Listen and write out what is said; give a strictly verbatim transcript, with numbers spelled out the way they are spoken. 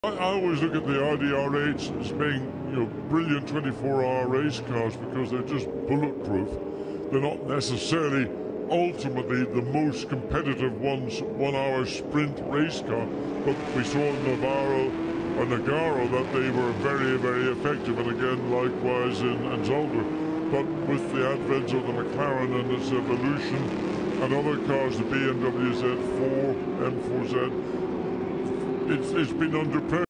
I, I always look at the I D R eights as being, you know, brilliant twenty-four hour race cars because they're just bulletproof. They're not necessarily ultimately the most competitive ones, one hour sprint race car, but we saw in Navarro or Nagaro that they were very, very effective, and again likewise in, in Zolder. But with the advent of the McLaren and its evolution and other cars, the B M W Z four, M four Z, it's, it's been under pressure.